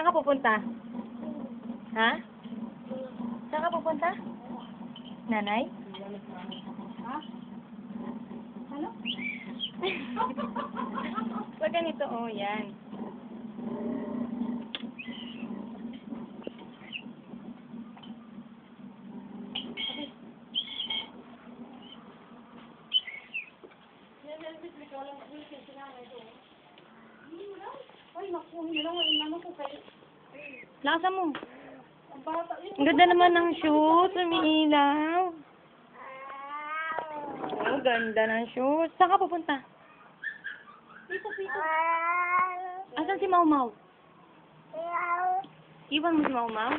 Saan ka pupunta? Ha? Saan ka pupunta? Nanay? Ha? Ano? Pag ganito, oh, yan. Ay, naku, hindi lang. Inano ko kayo. Lakasan mo. Ang bata. Ang ganda naman ng shoes. Umiilaw. Oh, ganda ng shoes. Saan ka pupunta? Pito. Asan si Mau Mau? Iwan mo si Mau Mau?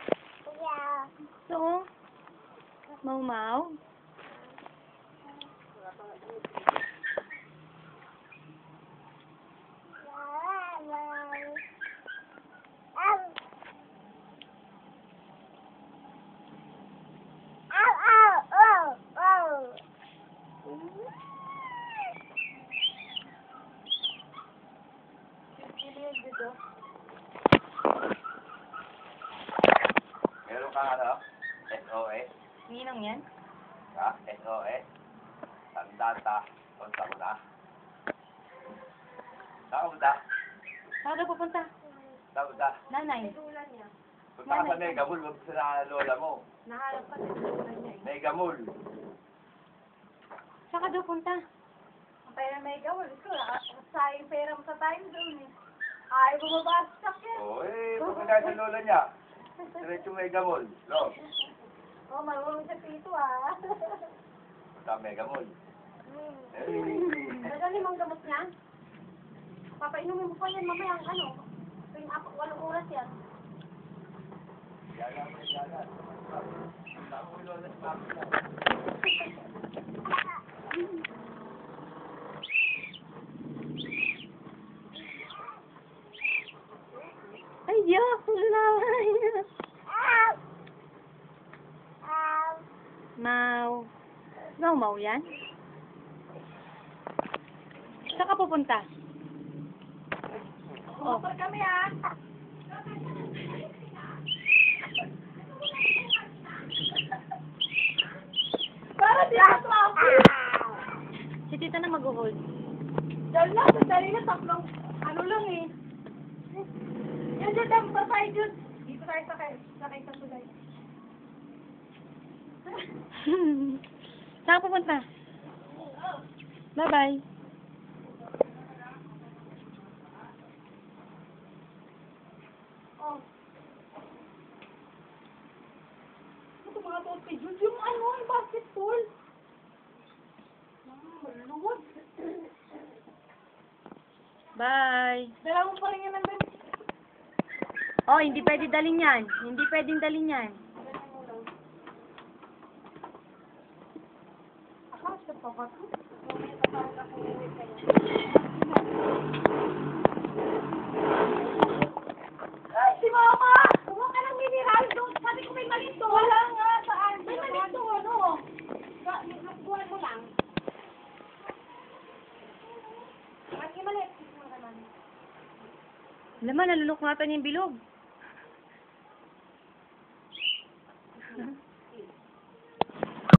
So, Mau Mau? Meron kang ano? SOS? Ninang yan? Ha? SOS? Tandata. Punta ko na. Saan ka punta? Saan ka pupunta? Saan ka punta? Nanay. Punta ka sa Megamall. Huwag sa lola mo. Nahanap ka din sa ulan niya eh. Megamall. Saan ka daw punta? Ang pera may gawin. Ito, sayang pera mo sa time zone eh. Ay, bumaba sa sakyan. Oo pupunta sa lola niya. Diretso Megamall. Lo. Oh, marunong sa pito ah. Punta Megamall. Ano limang gamot niya? Papainumin mo pa yan mamaya ang ano. Tuwing 8 oras yan. Yala mo, yala. Punta ko yung lola sa papi niya. Ay, Diyak! Lulaway! Mau. Mau yan? Saan ka pupunta? Oh. Motor kami ah. Para di ako Si tita na mag-hold. Diyan na, sandali na, tatlong, ano lang eh. Yan dyan, ang pasay dyan. Dito tayo sakay sa tulay. Saan ka pupunta? Bye-bye. Oh. Ito mga tote Jules, yung ano, yung basketball. Maluwag. Bye. Dala mo pa rin yan nandun. Oh, hindi pwede dalhin yan. Hindi pwedeng dalhin yan. Akala sa papato. Ay, si Mama! Kumuha ka ng mineral doon. Sabi ko may mali to. Wala nga, saan? May mali to, ano? Buwan mo lang. At yung mali. Laman, nalulok nga yung bilog.